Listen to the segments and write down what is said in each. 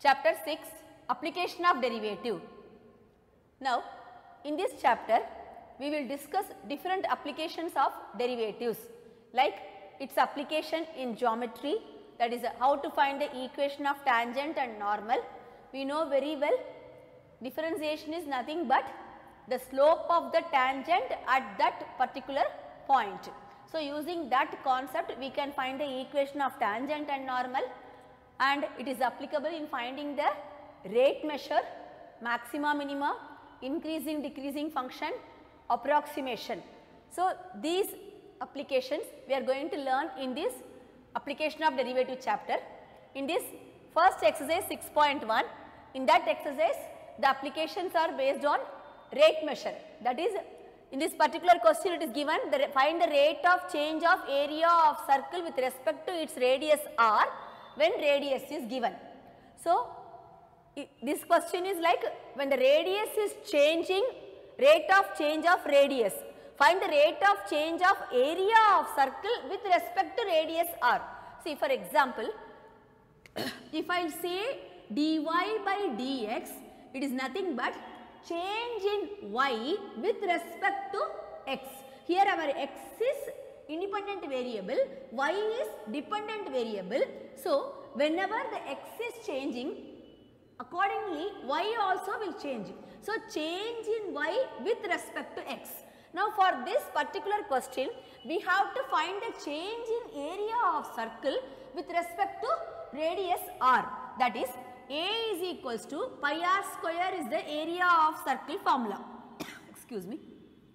Chapter 6, Application of Derivative. Now, in this chapter, we will discuss different applications of derivatives, like its application in geometry, that is how to find the equation of tangent and normal. We know very well differentiation is nothing but the slope of the tangent at that particular point. So, using that concept we can find the equation of tangent and normal, and it is applicable in finding the rate measure, maxima minima, increasing decreasing function, approximation. So, these applications we are going to learn in this application of derivative chapter. In this first exercise 6.1, in that exercise the applications are based on rate measure. That is, in this particular question it is given find the rate of change of area of circle with respect to its radius r when radius is given. So, this question is like when the radius is changing, rate of change of radius, find the rate of change of area of circle with respect to radius r. See, for example, if I say dy by dx, it is nothing but change in y with respect to x. Here our x is independent variable, y is dependent variable. So, whenever the x is changing, accordingly y also will change. So, change in y with respect to x. Now, for this particular question, we have to find the change in area of circle with respect to radius r, that is A is equals to pi r square is the area of circle formula. Excuse me.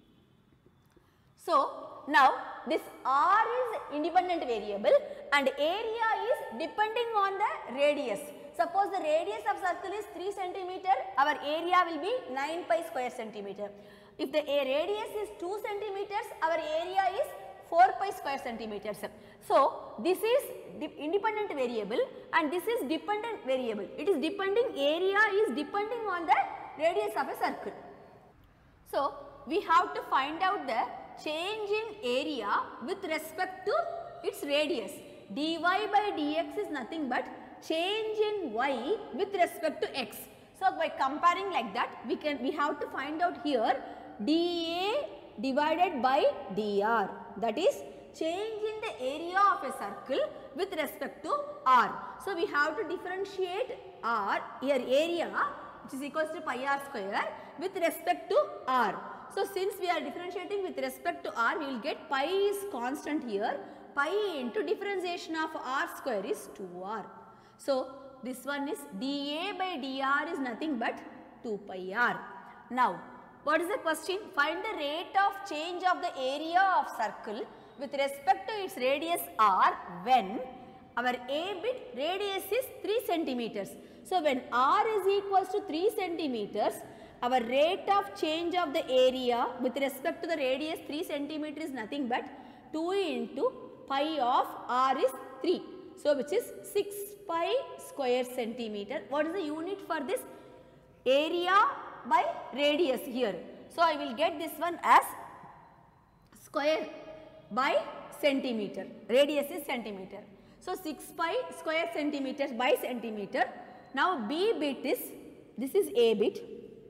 So, now this r is independent variable and area is depending on the radius. Suppose the radius of circle is 3 centimeter, our area will be 9 pi square centimeter. If the radius is 2 centimeters, our area is 4 pi square centimeters. So, this is independent variable and this is dependent variable. It is depending, area is depending on the radius of a circle. So, we have to find out the change in area with respect to its radius. Dy by dx is nothing but change in y with respect to x. So, by comparing like that, we have to find out here dA divided by dr, that is change in the area of a circle with respect to r. So, we have to differentiate r, here area which is equals to pi r square with respect to r. So, since we are differentiating with respect to r, we will get pi is constant here, pi into differentiation of r square is 2r. So, this one is dA by dr is nothing but 2 pi r. Now, what is the question? Find the rate of change of the area of circle with respect to its radius r when our a bit radius is 3 centimeters. So, when r is equals to 3 centimeters, our rate of change of the area with respect to the radius 3 centimeter is nothing but 2 into pi of r is 3. So, which is 6 pi square centimeter. What is the unit for this? Area by radius here. So, I will get this one as square by centimeter, radius is centimeter. So, 6 pi square centimeters by centimeter. Now, B bit is, this is A bit.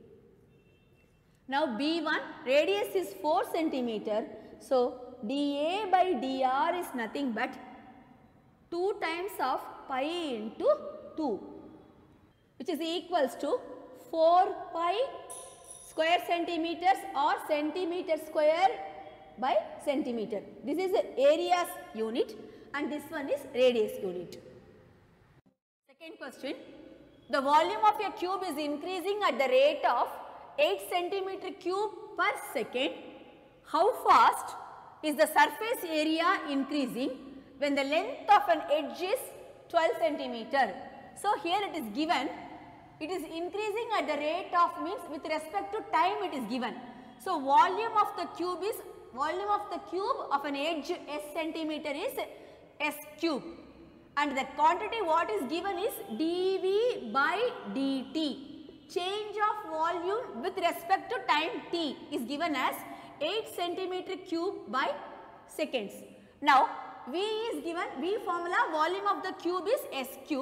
Now, B1 radius is 4 centimeter. So, dA by dr is nothing but 2 times of pi into 2, which is equals to 4 pi square centimeters or centimeter square by centimeter. This is the area's unit and this one is radius unit. Second question, the volume of a cube is increasing at the rate of 8 centimeter cube per second. How fast is the surface area increasing when the length of an edge is 12 centimeter? So, here it is given, it is increasing at the rate of, means with respect to time it is given. So, volume of the cube is, volume of the cube of an edge s centimeter is s cube and the quantity what is given is dV by dt. Change of volume with respect to time t is given as 8 centimeter cube by seconds. Now, V is given, V formula volume of the cube is S cube,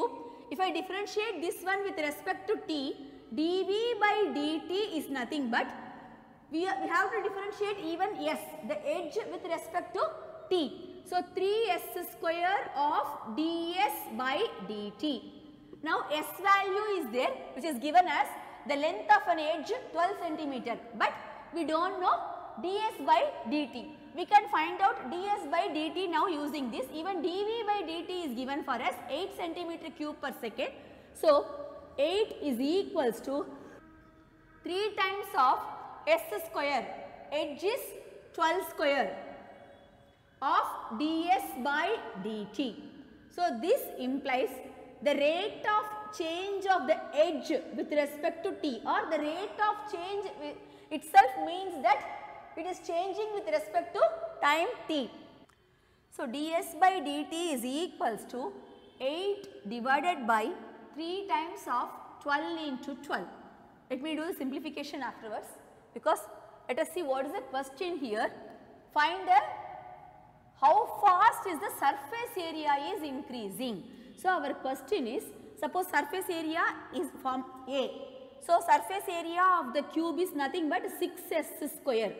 if I differentiate this one with respect to t, dv by dt is nothing but we have to differentiate even s, the edge with respect to t. So 3s square of ds by dt. Now s value is there, which is given as the length of an edge 12 centimeter, but we don't know ds by dt. We can find out ds by dt now using this. Even dv by dt is given for us 8 centimeter cube per second. So 8 is equals to 3 times of s square, edge is 12 square of ds by dt. So this implies the rate of change of the edge with respect to t, or the rate of change itself means that it is changing with respect to time t. So ds by dt is equals to 8 divided by 3 times of 12 into 12. Let me do the simplification afterwards, because let us see what is the question here. Find the how fast is the surface area is increasing. So our question is, suppose surface area is from A. So surface area of the cube is nothing but 6s square.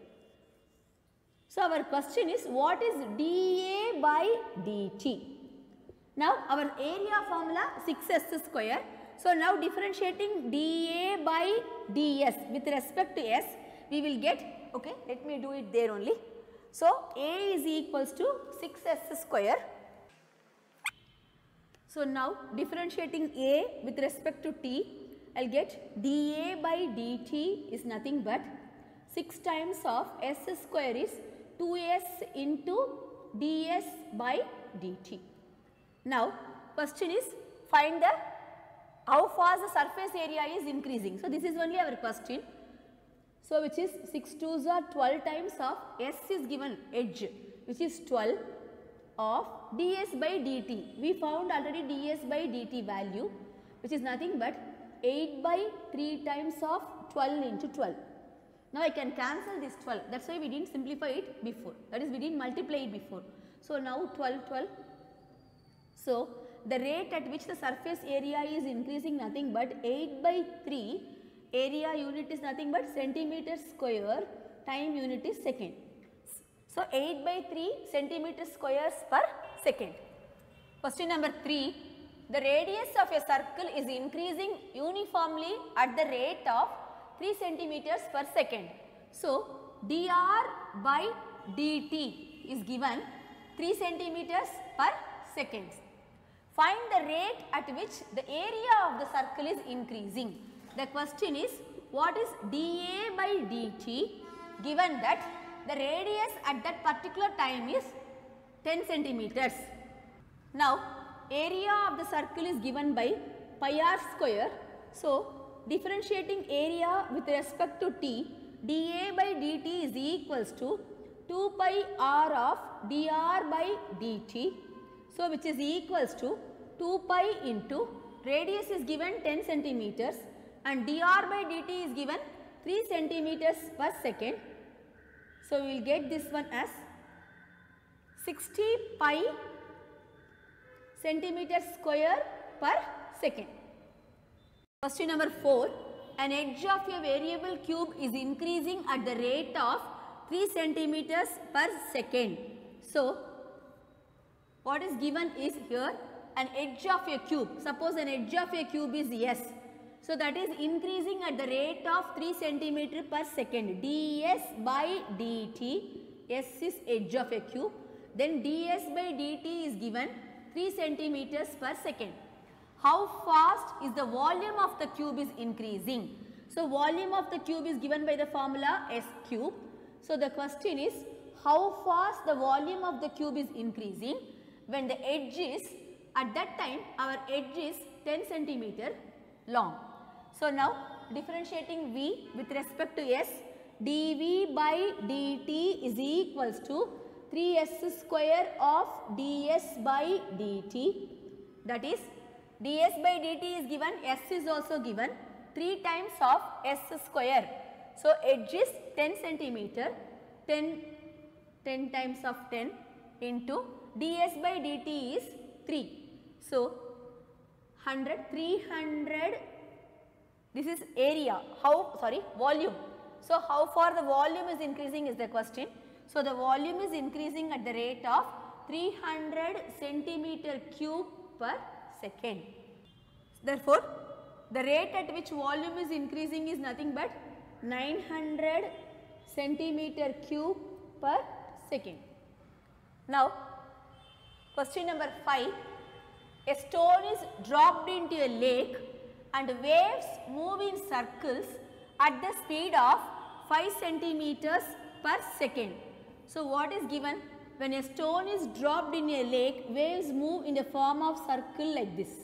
So our question is, what is dA by dt? Now our area formula 6s square. So now differentiating dA by ds with respect to s, we will get, okay, let me do it there only. So A is equals to 6s square. So now differentiating A with respect to t, I will get dA by dt is nothing but 6 times of s square is 2s into ds by dt. Now question is, find the how fast the surface area is increasing. So this is only our question. So which is 6 2s are 12 times of s is given edge, which is 12 of ds by dt. We found already ds by dt value, which is nothing but 8 by 3 times of 12 into 12. Now I can cancel this 12, that is why we did not simplify it before, that is we did not multiply it before. So now 12, 12. So the rate at which the surface area is increasing nothing but 8 by 3, area unit is nothing but centimeter square, time unit is second. So 8 by 3 centimeter squares per second. Question number 3, the radius of a circle is increasing uniformly at the rate of 3 centimeters per second. So dr by dt is given 3 centimeters per second. Find the rate at which the area of the circle is increasing. The question is, what is dA by dt, given that the radius at that particular time is 10 centimeters. Now area of the circle is given by pi r square. So differentiating area with respect to t, dA by dt is equals to 2 pi r of dr by dt. So which is equals to 2 pi into radius is given 10 centimeters and dr by dt is given 3 centimeters per second. So we will get this one as 60 pi centimeter square per second. Question number 4, an edge of a variable cube is increasing at the rate of 3 centimeters per second. So what is given is here an edge of a cube. Suppose an edge of a cube is s. So that is increasing at the rate of 3 centimeter per second. ds by dt, s is edge of a cube. Then ds by dt is given 3 centimeters per second. How fast is the volume of the cube is increasing? So volume of the cube is given by the formula s cube. So the question is, how fast the volume of the cube is increasing when the edge is, at that time our edge is 10 centimeter long. So now differentiating v with respect to s, dv by dt is equals to 3s square of ds by dt, that is ds by dt is given, s is also given, 3 times of s square. So edge is 10 centimeter, 10 times of 10 into ds by dt is 3. So 300, this is area, volume. So how far the volume is increasing is the question. So the volume is increasing at the rate of 300 centimeter cube per second. Therefore, the rate at which volume is increasing is nothing but 900 centimeter cube per second. Now, question number 5. A stone is dropped into a lake and waves move in circles at the speed of 5 centimeters per second. So, what is given? When a stone is dropped in a lake, waves move in the form of circle like this.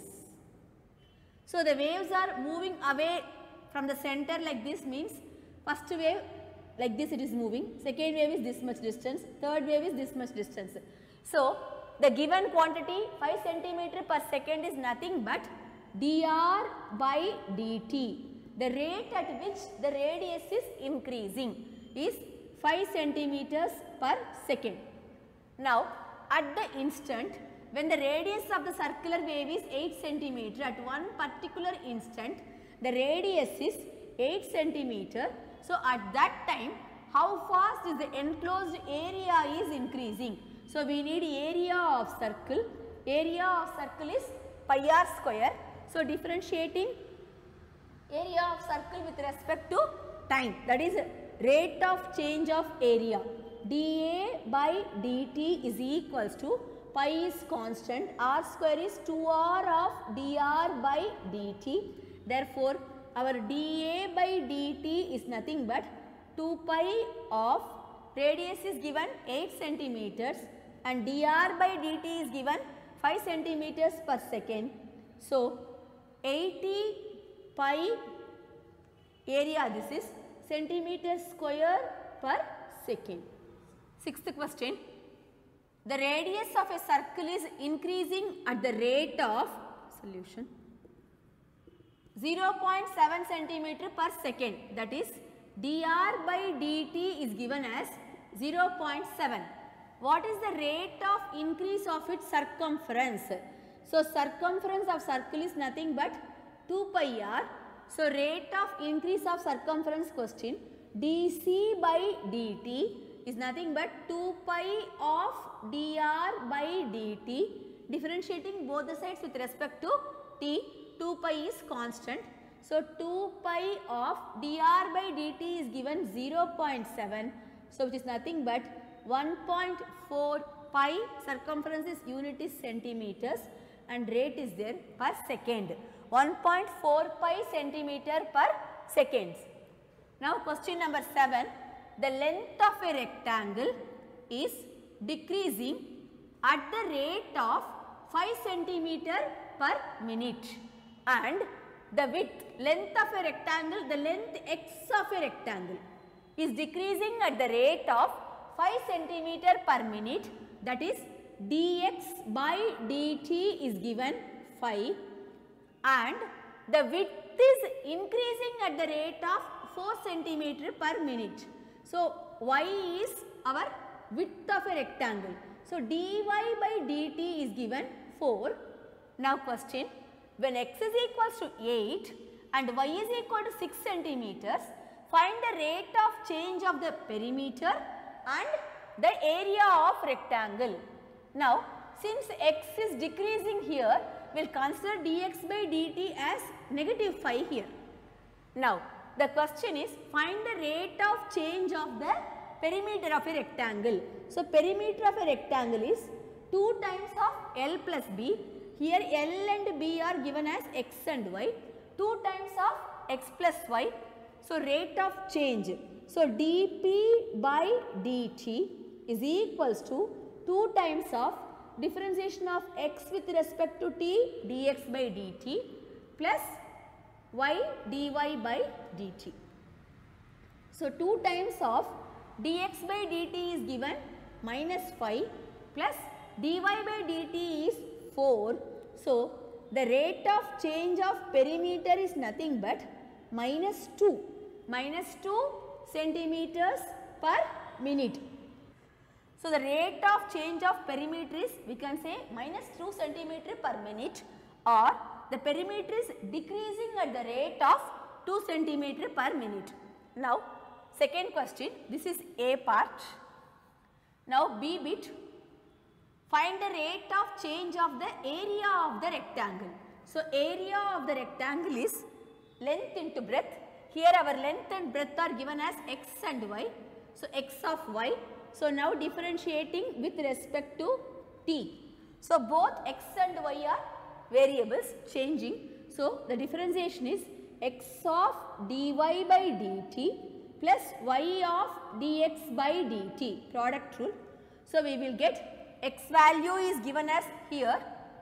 So, the waves are moving away from the center like this, means first wave like this it is moving, second wave is this much distance, third wave is this much distance. So, the given quantity 5 centimeter per second is nothing but dr by dt. The rate at which the radius is increasing is 5 centimeters per second. Now, at the instant when the radius of the circular wave is 8 centimeter, at one particular instant the radius is 8 centimeter. So, at that time how fast is the enclosed area is increasing? So, we need area of circle. Area of circle is pi r square. So, differentiating area of circle with respect to time, that is rate of change of area. dA by dt is equals to pi is constant, r square is 2r of dr by dt. Therefore, our dA by dt is nothing but 2 pi of radius is given 8 centimeters and dr by dt is given 5 centimeters per second. So, 80 pi area, this is centimeter square per second. Sixth question. The radius of a circle is increasing at the rate of solution 0.7 centimeter per second, that is dr by dt is given as 0.7. What is the rate of increase of its circumference? So, circumference of circle is nothing but 2 pi r. So, rate of increase of circumference question dc by dt is nothing but 2 pi of dr by dt. Differentiating both the sides with respect to t, 2 pi is constant. So, 2 pi of dr by dt is given 0.7. So, which is nothing but 1.4 pi, circumference is unit is centimeters and rate is there per second, 1.4 pi centimeter per seconds. Now, question number 7. The length of a rectangle is decreasing at the rate of 5 centimeter per minute and the width, length of a rectangle, the length x of a rectangle is decreasing at the rate of 5 centimeter per minute, that is dx by dt is given 5 and the width is increasing at the rate of 4 centimeter per minute. So, y is our width of a rectangle. So, dy by dt is given 4. Now, question, when x is equals to 8 and y is equal to 6 centimeters, find the rate of change of the perimeter and the area of rectangle. Now, since x is decreasing here, we will consider dx by dt as negative 5 here. Now, the question is find the rate of change of the perimeter of a rectangle. So, perimeter of a rectangle is 2 times of L plus B. Here L and B are given as x and y, 2 times of x plus y. So, rate of change. So, dp by dt is equals to 2 times of differentiation of x with respect to t dx by dt plus y dy by dt. So, 2 times of dx by dt is given minus 5 plus dy by dt is 4. So, the rate of change of perimeter is nothing but minus 2 centimeters per minute. So, the rate of change of perimeter is, we can say, minus 2 centimeter per minute, or the perimeter is decreasing at the rate of 2 centimeter per minute. Now, second question, this is A part. Now, B bit, find the rate of change of the area of the rectangle. So, area of the rectangle is length into breadth. Here our length and breadth are given as x and y. So, x of y. So, now differentiating with respect to t. So, both x and y are variables changing. So, the differentiation is x of dy by dt plus y of dx by dt, product rule. So, we will get x value is given as here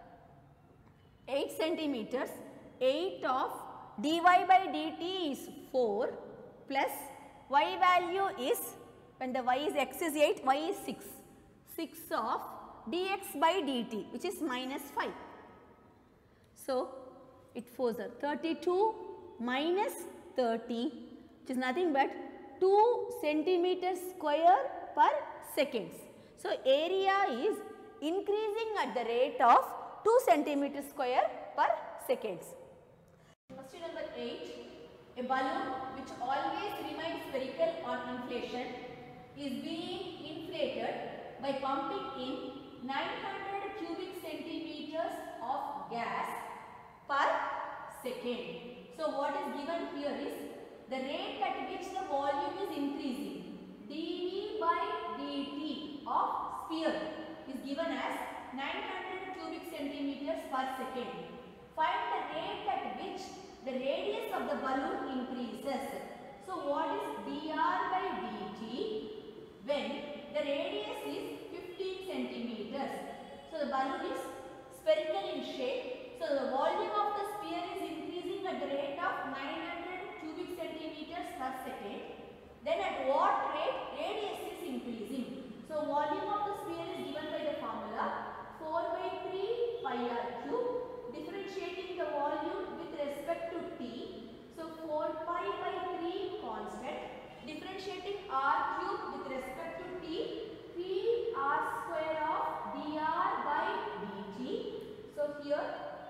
8 centimeters, 8 of dy by dt is 4 plus y value is, when the y is x is 8, y is 6, 6 of dx by dt which is minus 5. So, it further 32 minus 30 which is nothing but 2 centimeters square per seconds. So, area is increasing at the rate of 2 centimeters square per seconds. Question number 8. A balloon which always remains spherical on inflation is being inflated by pumping in 900 cubic centimeters of gas per second. So, what is given here is the rate at which the volume is increasing, dV by dt of sphere is given as 900 cubic centimeters per second. Find the rate at which the radius of the balloon increases. So, what is dr by dt when the radius is 15 centimeters? So, the balloon is spherical in shape. So, the volume of the sphere is increasing at the rate of 900 cubic centimeters per second. Then at what rate radius is increasing? So, volume of the sphere is given by the formula 4 by 3 pi r cube. Differentiating the volume with respect to t. So, 4 pi by 3 constant. Differentiating r cube with respect to t, p r square of dr by dt. So, here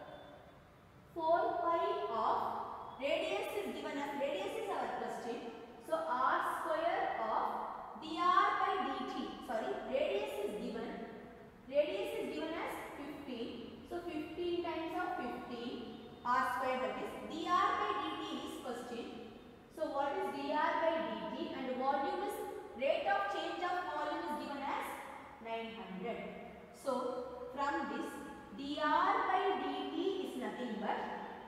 4 pi of radius is given as, radius is our question. So, r square of dr by dt, sorry, radius is given as 15. So, 15 times of 15 r square, that is dr by dt is question. So, what is dr by dt, and volume is, rate of change of volume is given as 900. So, from this dr by dt is nothing but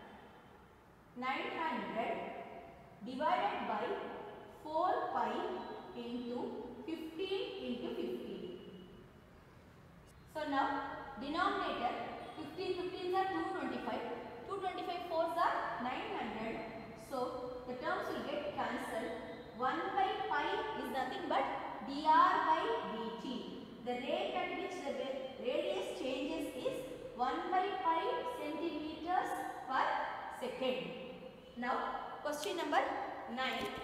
900 divided by 4 pi into 15 into 15. So, now denominator 15 15s are 225, 225 4s are 900. So, the terms will get cancelled. 1 by pi is nothing but dr by dt. The rate at which the radius changes is 1 by pi centimeters per second. Now, question number 9.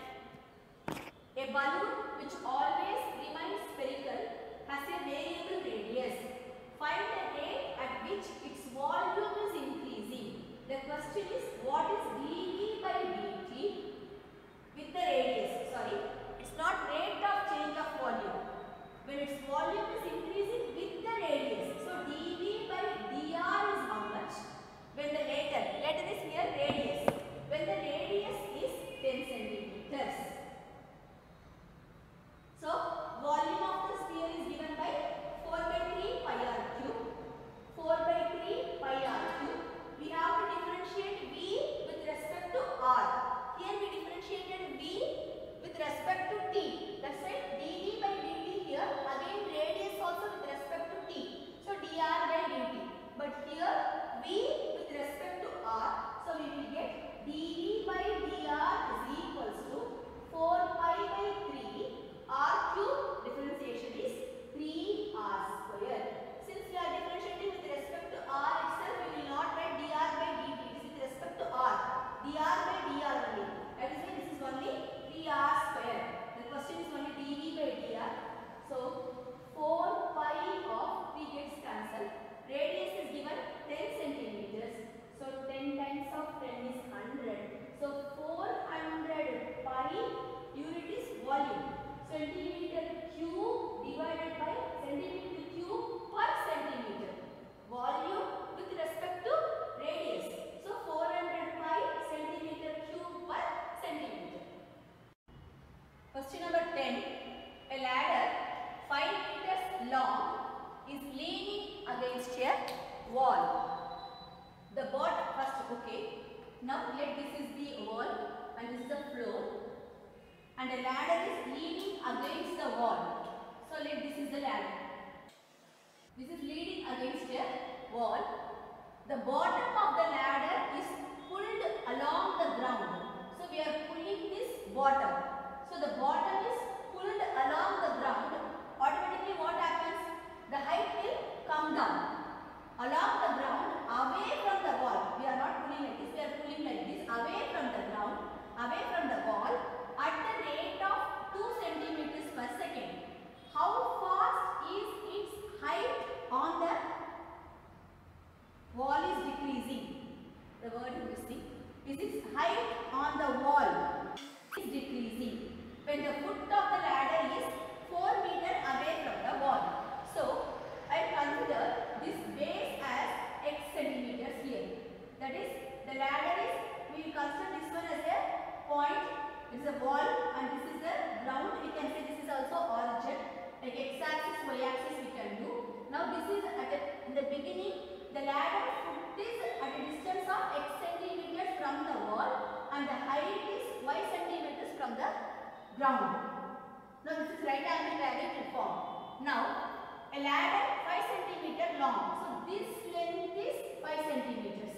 A balloon which always remains spherical has a variable radius. Find the rate at which its volume is increasing. The question is, what is dV by dt with the radius? Sorry, it's not rate of change of volume. When its volume is increasing with the radius, so dV by dr is how much? When the letter is here radius. When the radius is 10 centimeters. So, a wall. The bottom first, okay. Now let this is the wall and this is the floor, and the ladder is leaning against the wall. So let this is the ladder. This is leaning against a wall. The bottom of the ladder is pulled along the ground. So we are pulling this bottom. So the bottom is pulled along the ground. Automatically what happens? The height will come down along the ground, away from the wall. We are not pulling like this, we are pulling like this, away from the ground, away from the wall at the rate of 2 centimeters per second. How fast is its height on the wall is decreasing? The word is missing. Is its height on the wall is decreasing when the foot of the ladder is 4 meters away from the wall. So I consider this base as x centimeters here. That is, the ladder is, we will consider this one as a point. This is a wall and this is the ground. We can say this is also origin. Like x axis, y axis we can do. Now this is in the beginning, the ladder foot is at a distance of x centimeters from the wall and the height is y centimeters from the ground. Now this is right angle triangle form. Now a ladder 5 centimeter long. So this length is 5 centimeters.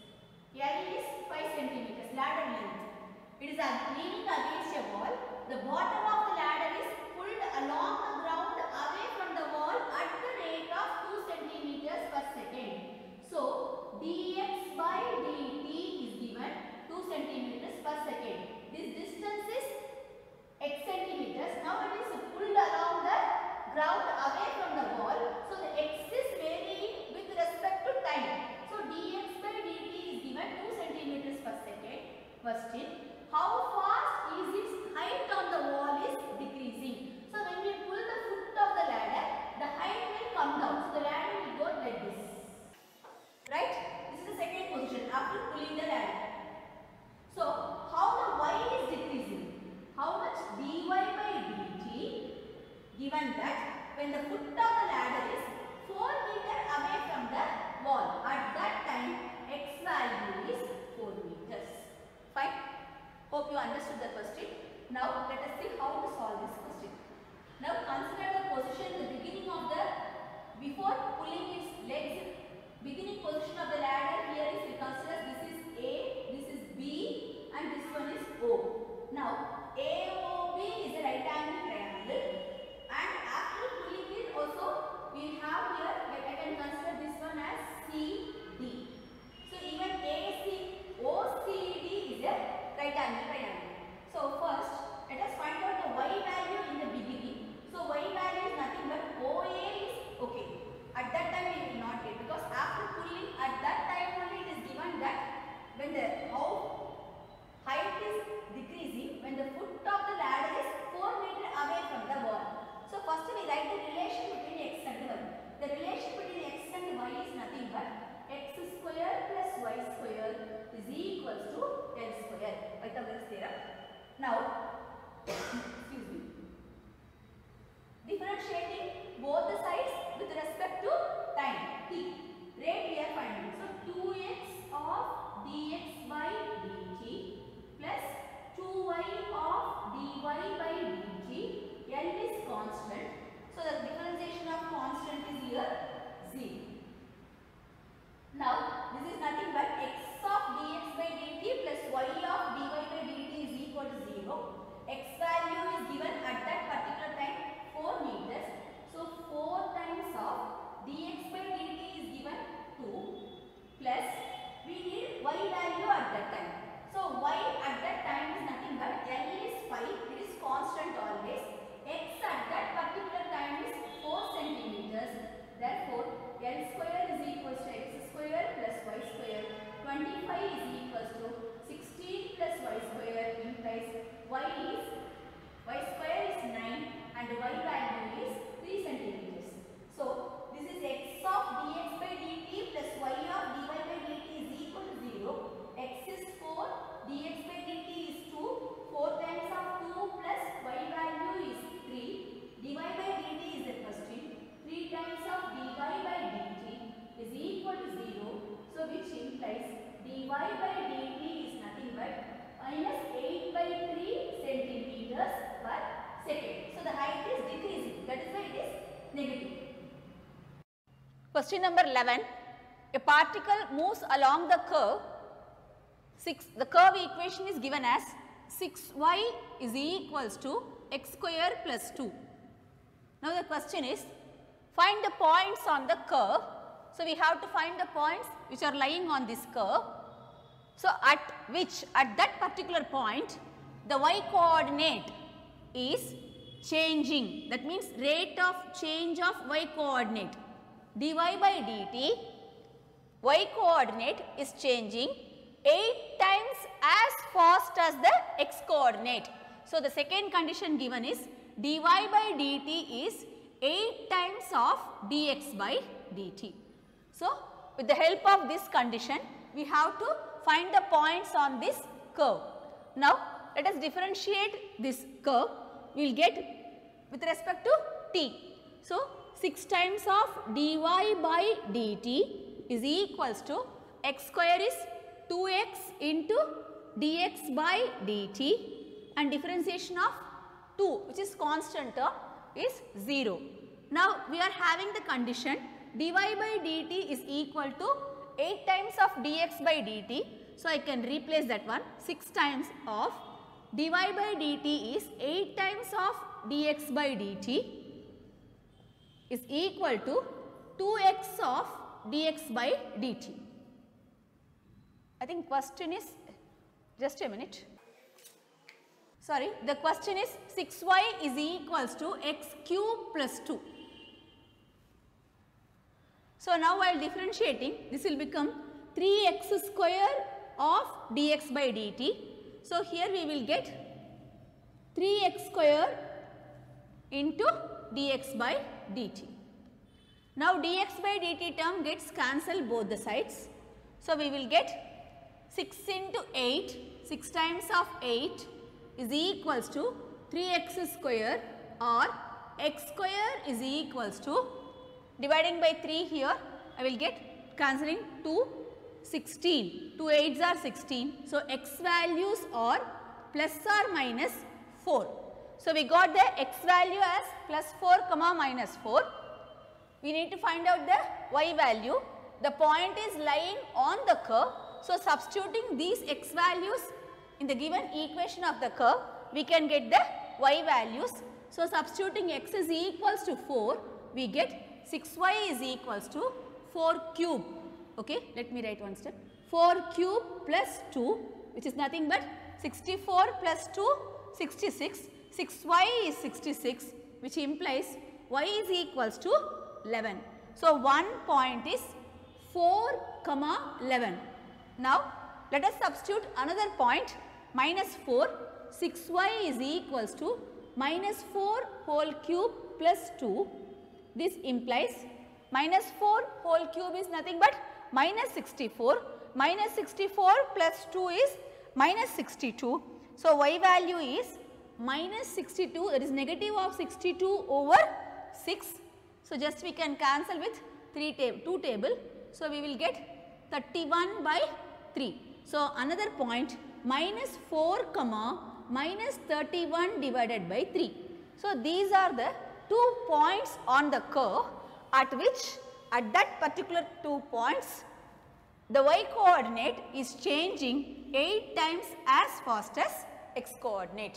L is 5 centimeters ladder length. It is leaning against a wall. The bottom of the ladder is pulled along the ground away from the wall at the rate of 2 centimeters per second. So dx by dt is given 2 centimeters per second. This distance is x centimeters. Now it is pulled along the ground away from the wall. So the x is varying with respect to time. So dx by dt is given 2 centimeters per second. Question: how fast is its height on the wall is decreasing? So when we pull the foot of the ladder, the height will come down. So the ladder will go like this. Right? This is the second position after pulling the ladder. So how the y is decreasing? How much dy by dt, given that when the foot of the ladder is 4 meters away from the wall, at that time x value is 4 meters. Fine. Hope you understood the question. Now let us see how to solve this question. Now consider the position in the beginning of the, before pulling its legs, beginning position of the ladder here is, we consider this is A, this is B and this one is O. Now AOB is a right angle triangle and after pulling it also we have here, like I can consider this one as CD. So even OCD is a right angle triangle. So first let us find out the y value in the beginning. So y value is nothing but OA is okay. At that time we will not get, because after pulling at that time only it is given that when the height is decreasing, when the foot of the ladder is 4 meters away from the wall. So first we write the relation between x and y. The relation between x and y is nothing but x square plus y square is equals to L square. Pythagoras theorem. Now, excuse me, differentiating both the sides with respect to time t. Rate we are finding. So 2x of dx by dt plus 2y of dy by dt. L is constant. So the differentiation of constant is here 0. Now this is nothing but x of dx by dt plus y of dy by dt is equal to 0. X value is given at that particular time 4 meters. So 4 times Question number 11. A particle moves along the curve. The curve equation is given as 6y is equals to x square plus 2. Now the question is, find the points on the curve. So we have to find the points which are lying on this curve. So at that particular point, the y coordinate is changing. That means rate of change of y coordinate. dy by dt, y coordinate is changing 8 times as fast as the x coordinate. So the second condition given is dy by dt is 8 times of dx by dt. So with the help of this condition, we have to find the points on this curve. Now let us differentiate this curve. We will get with respect to t. So 6 times of dy by dt is equals to x square is 2x into dx by dt, and differentiation of 2, which is constant term, is 0. Now we are having the condition dy by dt is equal to 8 times of dx by dt. So I can replace that one. 6 times of dy by dt is 8 times of dx by dt is equal to 2x of dx by dt. I think question is, just a minute. Sorry, the question is 6y is equals to x cube plus 2. So now while differentiating, this will become 3x square of dx by dt. So here we will get 3x square into dx by dt. Now dx by dt term gets cancelled both the sides. So we will get 6 into 8, 6 times of 8 is equals to 3x square, or x square is equals to, dividing by 3 here, I will get cancelling 2, 16, 2 8s are 16. So x values are plus or minus 4. So we got the x value as plus 4 comma minus 4. We need to find out the y value. The point is lying on the curve. So substituting these x values in the given equation of the curve, we can get the y values. So substituting x is equals to 4, we get 6y is equals to 4 cube. Okay, let me write one step. 4 cube plus 2, which is nothing but 64 plus 2, 66. 6y is 66, which implies y is equals to 11. So one point is 4 comma 11. Now let us substitute another point, minus 4. 6y is equals to minus 4 whole cube plus 2. This implies minus 4 whole cube is nothing but minus 64. Minus 64 plus 2 is minus 62. So y value is minus 62, that is negative of 62 over 6. So just we can cancel with 2 table. So we will get 31 by 3. So another point, minus 4 comma minus 31 divided by 3. So these are the 2 points on the curve at which at that particular 2 points the y coordinate is changing 8 times as fast as x coordinate.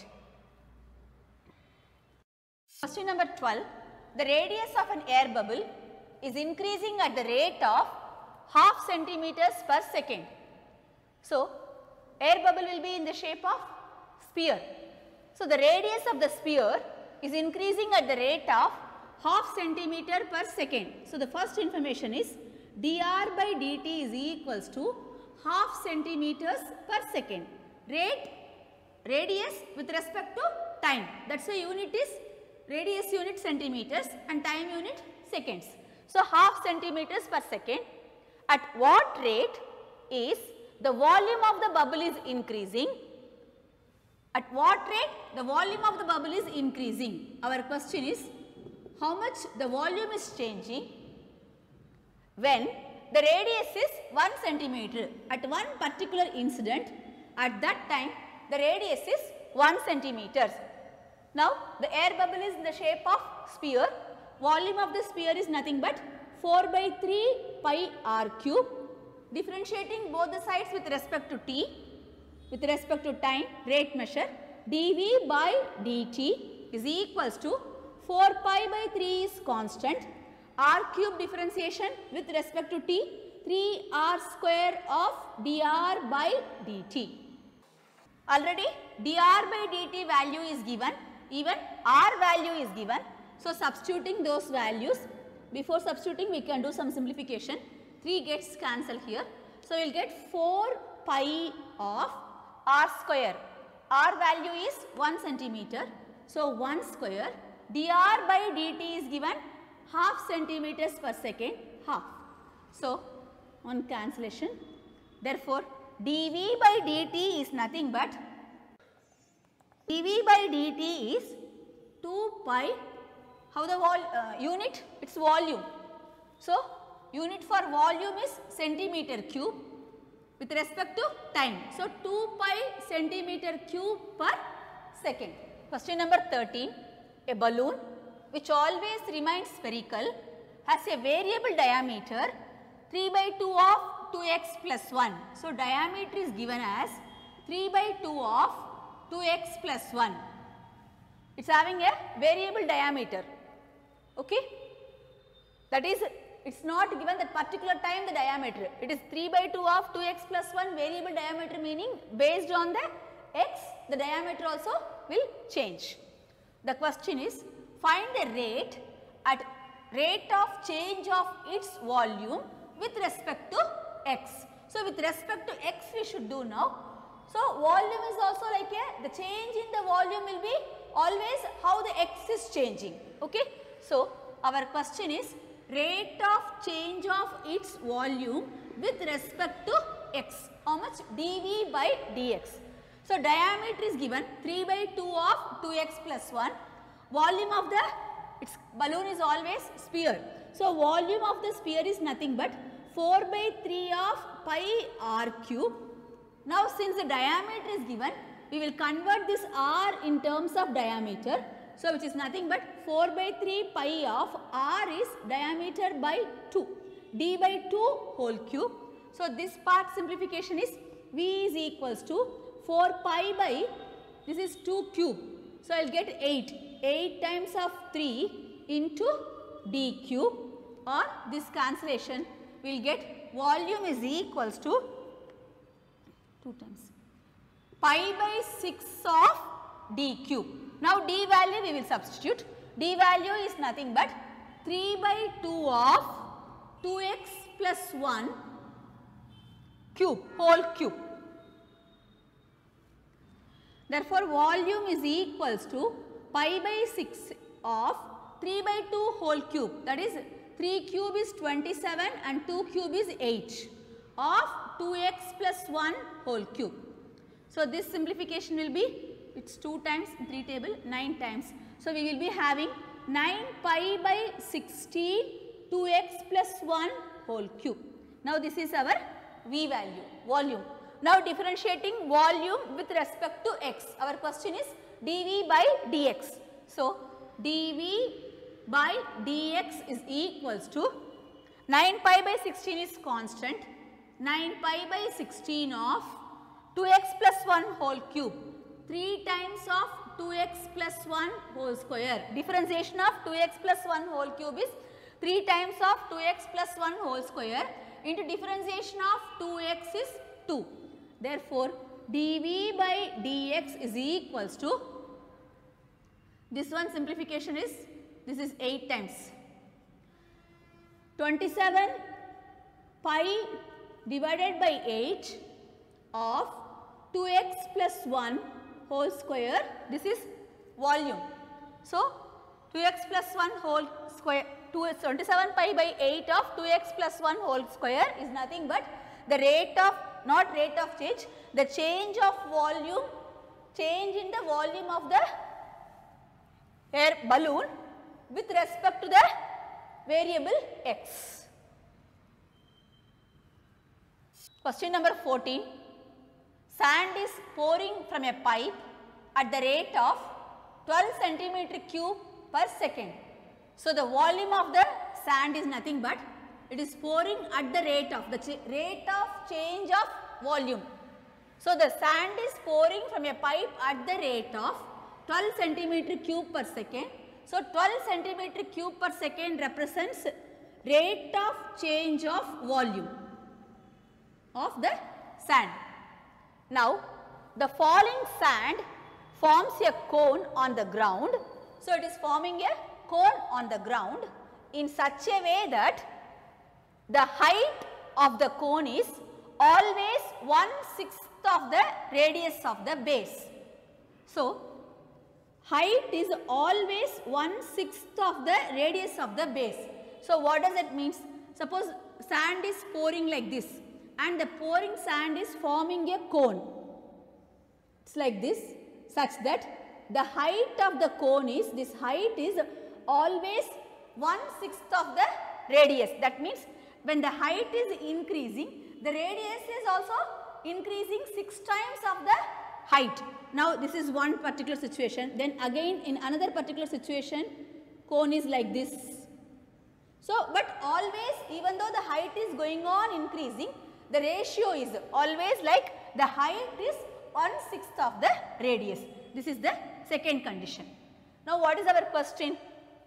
Question number 12. The radius of an air bubble is increasing at the rate of half centimeters per second. So air bubble will be in the shape of sphere. So the radius of the sphere is increasing at the rate of half centimeter per second. So the first information is dr by dt is equals to half centimeters per second. Radius with respect to time. That's why unit is radius unit centimeters and time unit seconds. So half centimeters per second. At what rate is the volume of the bubble is increasing? At what rate the volume of the bubble is increasing? Our question is how much the volume is changing when the radius is 1 centimeter. At one particular incident, at that time the radius is 1 centimeter. Now the air bubble is in the shape of sphere. Volume of the sphere is nothing but 4 by 3 pi r cube. Differentiating both the sides with respect to t, with respect to time, rate measure, dv by dt is equals to 4 pi by 3 is constant, r cube differentiation with respect to t, 3r square of dr by dt. Already dr by dt value is given, even r value is given. So, substituting those values, before substituting we can do some simplification. 3 gets cancelled here. So, we will get 4 pi of r square. R value is 1 centimeter. So, 1 square dr by dt is given half centimeters per second, half. So, on cancellation, therefore, dv by dt is nothing but dv by dt is 2 pi, how the unit? It is volume. So, unit for volume is centimeter cube with respect to time. So, 2 pi centimeter cube per second. Question number 13, a balloon which always remains spherical has a variable diameter 3 by 2 of 2x plus 1. So, diameter is given as 3 by 2 of 2x plus 1. It is having a variable diameter. Okay? That is, it is not given that particular time the diameter. It is 3 by 2 of 2x plus 1 variable diameter, meaning based on the x, the diameter also will change. The question is, find the rate of change of its volume with respect to x. So, with respect to x we should do now. So, volume is also like the change in the volume will be always how the x is changing. Okay. So, our question is rate of change of its volume with respect to x, how much? dv by dx. So, diameter is given 3 by 2 of 2x plus 1, volume of the balloon is always sphere. So, volume of the sphere is nothing but 4 by 3 of pi r cube. Now, since the diameter is given, we will convert this r in terms of diameter. So, which is nothing but 4 by 3 pi of r is diameter by 2, d by 2 whole cube. So, this part simplification is v is equals to 4 pi by, this is 2 cube. So, I will get 8 times of 3 into d cube, or this cancellation we will get volume is equals to 2 times pi by 6 of d cube. Now, d value we will substitute. D value is nothing but 3 by 2 of 2x plus 1 cube, whole cube. Therefore, volume is equals to pi by 6 of 3 by 2 whole cube, that is 3 cube is 27 and 2 cube is 8 of 2x plus 1 whole cube. So, this simplification will be, it is 2 times 3 table 9 times. So, we will be having 9 pi by 16 2x plus 1 whole cube. Now, this is our V value, volume. Now, differentiating volume with respect to x. Our question is dV by dx. So, dV by dx is equals to 9 pi by 16 is constant, 9 pi by 16 of 2x plus 1 whole cube, 3 times of 2x plus 1 whole square. Differentiation of 2x plus 1 whole cube is 3 times of 2x plus 1 whole square into differentiation of 2x is 2. Therefore, dV by dx is equals to, this one simplification is, this is 8 times 27 pi divided by 8 of 2x plus 1 whole square, this is volume. So, 2x plus 1 whole square, 27 pi by 8 of 2x plus 1 whole square is nothing but the rate of, not rate of change, the change of volume, change in the volume of the air balloon with respect to the variable x. Question number 14. Sand is pouring from a pipe at the rate of 12 centimeter cube per second. So, the volume of the sand is nothing but it is pouring at the rate of change of volume. So the sand is pouring from a pipe at the rate of 12 centimeter cube per second. So 12 centimeter cube per second represents rate of change of volume of the sand. Now the falling sand forms a cone on the ground. So it is forming a cone on the ground in such a way that the height of the cone is always 1/6 of the radius of the base. So height is always 1/6 of the radius of the base. So what does it mean? Suppose sand is pouring like this and the pouring sand is forming a cone. It's like this, such that the height of the cone is, this height is always 1/6 of the radius. That means when the height is increasing, the radius is also increasing 6 times of the height. Now this is one particular situation. Then again in another particular situation, cone is like this. So but always, even though the height is going on increasing, the ratio is always like the height is 1/6 of the radius. This is the second condition. Now what is our question?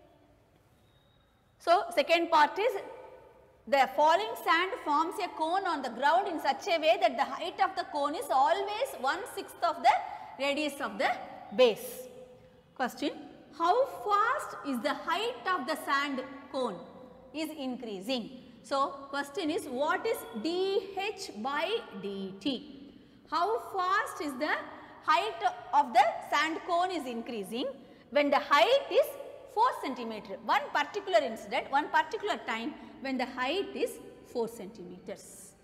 So second part is, the falling sand forms a cone on the ground in such a way that the height of the cone is always 1/6 of the radius of the base. Question: how fast is the height of the sand cone is increasing? So question is, what is dH by dt? How fast is the height of the sand cone is increasing when the height is 4 centimeter? One particular incident, one particular time when the height is 4 centimeters.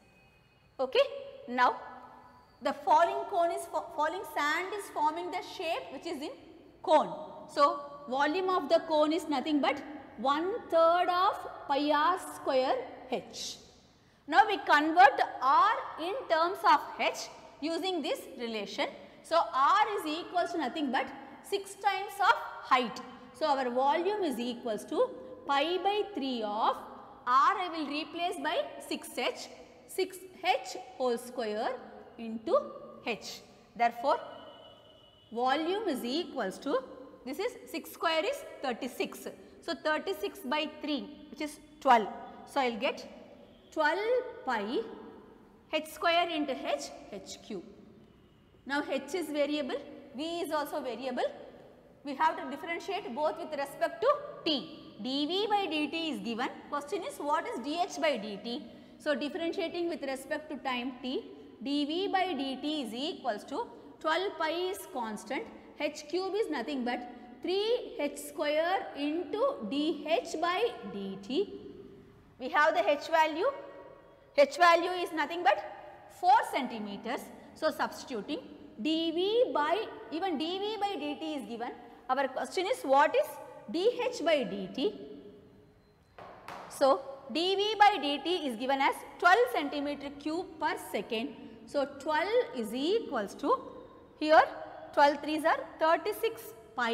Okay. Now the falling cone is, falling sand is forming the shape which is in cone. So volume of the cone is nothing but 1/3 of pi r square h. Now we convert r in terms of h using this relation. So r is equals to nothing but 6 times of height. So our volume is equals to pi by 3 of r I will replace by 6h, 6h whole square into h. Therefore volume is equals to, this is 6 square is 36. So 36 by 3 which is 12. So I will get 12 pi h square into h cube. Now h is variable, v is also variable. We have to differentiate both with respect to t. dv by dt is given. Question is, what is dh by dt? So differentiating with respect to time t, dv by dt is equals to 12 pi is constant, h cube is nothing but 3h square into dh by dt. We have the h value. H value is nothing but 4 centimeters. So substituting dv by, even dv by dt is given. Our question is, what is dh by dt? So dv by dt is given as 12 centimeter cube per second. So 12 is equals to, here 12 3s are 36 pi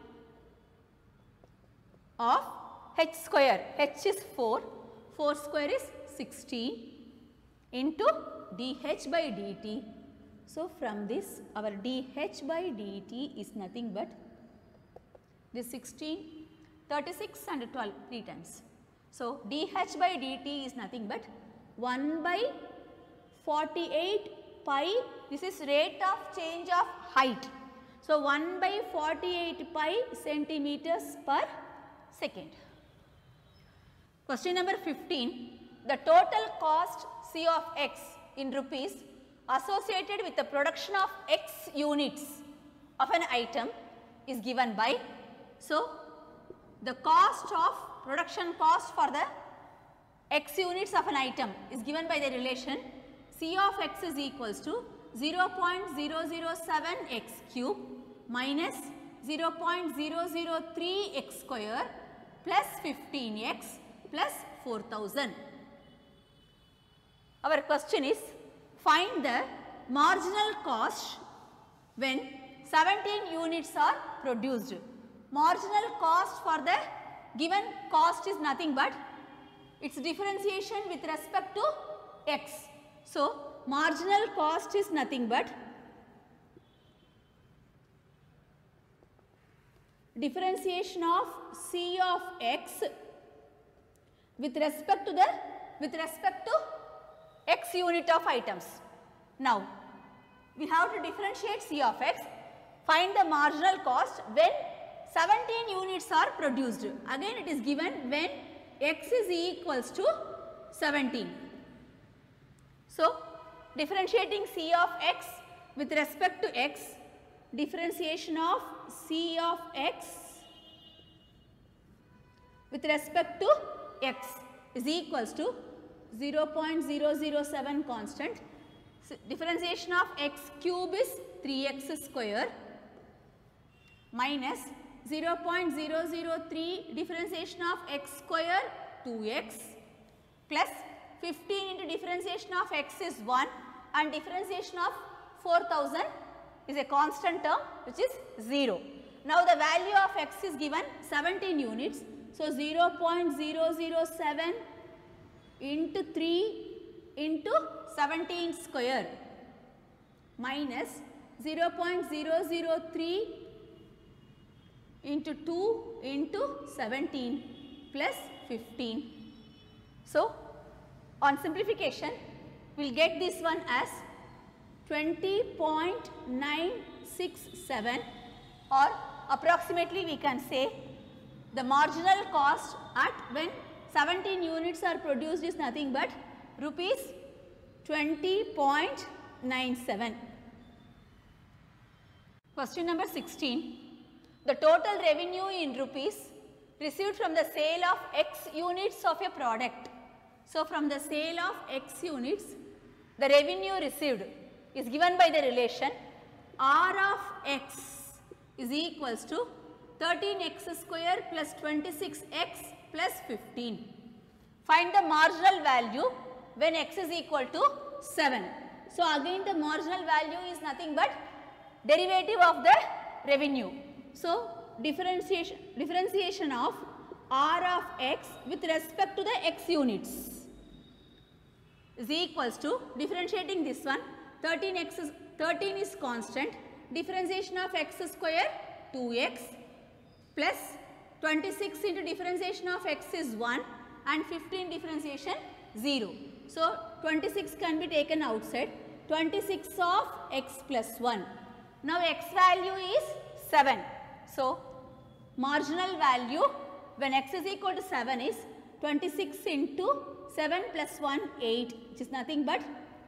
of h square. H is 4, 4 square is 16 into dh by dt. So from this our dh by dt is nothing but this 16, 36 and 12 3 times. So dh by dt is nothing but 1 by 48 pi, this is rate of change of height. So 1 by 48 pi centimeters per second. Question number 15. The total cost C of x in rupees associated with the production of x units of an item is given by, so the cost of production cost for the x units of an item is given by the relation C of x is equals to 0.007 x cube minus 0.003 x square plus 15x plus 4000. Our question is, find the marginal cost when 17 units are produced. Marginal cost for the given cost is nothing but its differentiation with respect to x. So, marginal cost is nothing but differentiation of C of x with respect to x unit of items. Now, we have to differentiate C of x, find the marginal cost when 17 units are produced. Again it is given when x is equals to 17. So, differentiating C of x with respect to x, differentiation of C of x with respect to x is equals to 0.007 constant. So, differentiation of x cube is 3x square minus 0.003 differentiation of x square 2x plus 15 into differentiation of x is 1 and differentiation of 4000 is a constant term which is 0. Now, the value of x is given 17 units. So, 0.007 into 3 into 17 square minus 0.003 into 2 into 17 plus 15. So, on simplification we will get this one as 20.967, or approximately we can say the marginal cost at when 17 units are produced is nothing but rupees 20.97. Question number 16. The total revenue in rupees received from the sale of x units of a product. So, from the sale of x units, the revenue received is given by the relation R of x is equals to 13x square plus 26x plus 15. Find the marginal value when x is equal to 7. So, again the marginal value is nothing but derivative of the revenue. So, differentiation of R of x with respect to the x units is equals to differentiating this one 13 is constant, differentiation of x square 2x plus 26 into differentiation of x is 1 and 15 differentiation 0. So, 26 can be taken outside, 26 of x plus 1. Now, x value is 7. So, marginal value when x is equal to 7 is 26 into 7 plus 1 8, which is nothing but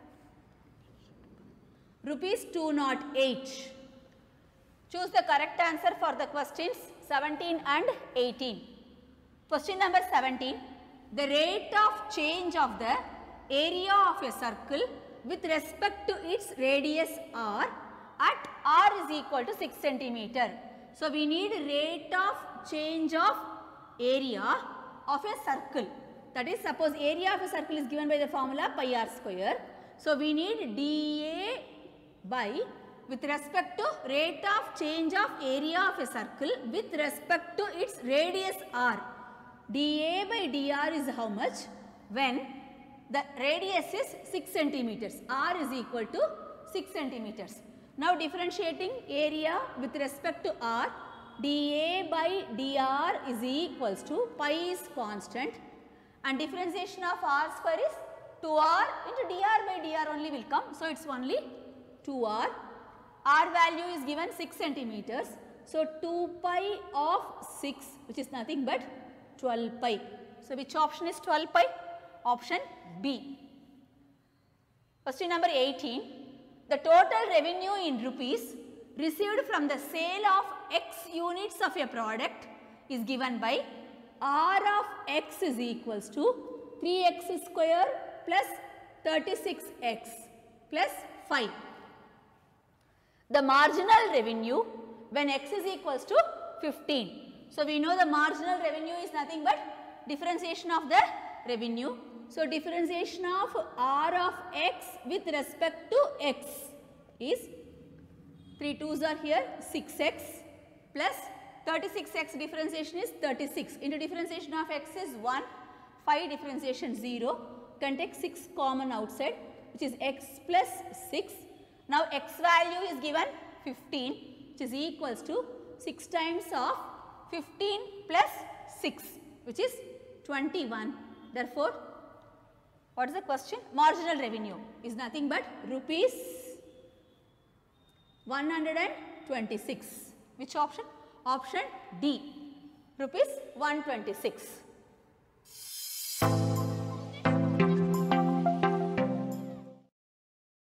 rupees 208. Choose the correct answer for the questions 17 and 18. Question number 17. The rate of change of the area of a circle with respect to its radius r at r is equal to 6 centimeter. So, we need rate of change of area of a circle. That is, suppose area of a circle is given by the formula pi r square. So, we need dA by with respect to rate of change of area of a circle with respect to its radius r. dA by dr is how much? When the radius is 6 centimeters, r is equal to 6 centimeters. Now, differentiating area with respect to r, dA by dr is equals to pi is constant and differentiation of r square is 2r into dr by dr only will come. So, it is only 2r. R value is given 6 centimeters. So, 2 pi of 6 which is nothing but 12 pi. So, which option is 12 pi? Option B. Question number 18. The total revenue in rupees received from the sale of x units of a product is given by R of x is equals to 3x square plus 36x plus 5. The marginal revenue when x is equals to 15. So, we know the marginal revenue is nothing but differentiation of the revenue. So, differentiation of R of x with respect to x is 3 2s are here 6x plus 36x differentiation is 36 into differentiation of x is 1, 5 differentiation 0, can take 6 common outside, which is x plus 6. Now x value is given 15, which is equals to 6 times of 15 plus 6, which is 21. Therefore, what is the question? Marginal revenue is nothing but rupees 126. Which option? Option D, rupees 126.